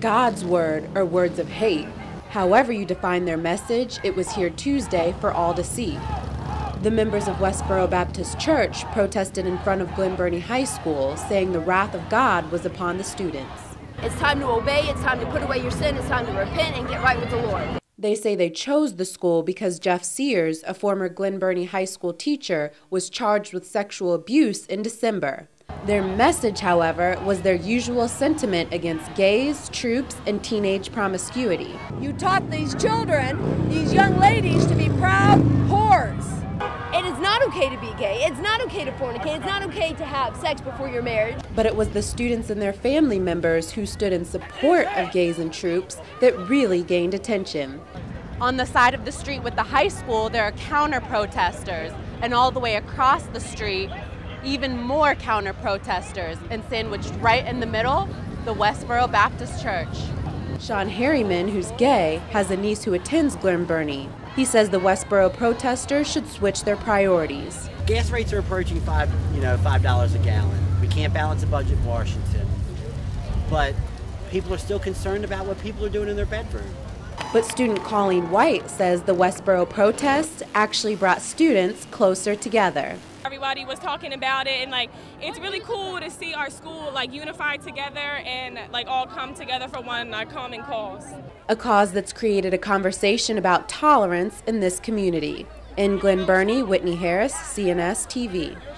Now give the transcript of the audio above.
God's word or words of hate. However you define their message, it was here Tuesday for all to see. The members of Westboro Baptist Church protested in front of Glen Burnie High School, saying the wrath of God was upon the students. It's time to obey, it's time to put away your sin, it's time to repent and get right with the Lord. They say they chose the school because Jeff Sears, a former Glen Burnie High School teacher, was charged with sexual abuse in December. Their message, however, was their usual sentiment against gays, troops, and teenage promiscuity. You taught these children, these young ladies, to be proud whores. It is not okay to be gay. It's not okay to fornicate. It's not okay to have sex before your marriage. But it was the students and their family members who stood in support of gays and troops that really gained attention. On the side of the street with the high school, there are counter-protesters, and all the way across the street, even more counter-protesters, and sandwiched right in the middle, the Westboro Baptist Church. Sean Harriman, who's gay, has a niece who attends Glen Burnie. He says the Westboro protesters should switch their priorities. Gas rates are approaching $5 a gallon. We can't balance a budget in Washington. But people are still concerned about what people are doing in their bedroom. But student Colleen White says the Westboro protests actually brought students closer together. Everybody was talking about it, and it's really cool to see our school unified together and all come together for one common cause. A cause that's created a conversation about tolerance in this community. In Glen Burnie, Whitney Harris, CNS TV.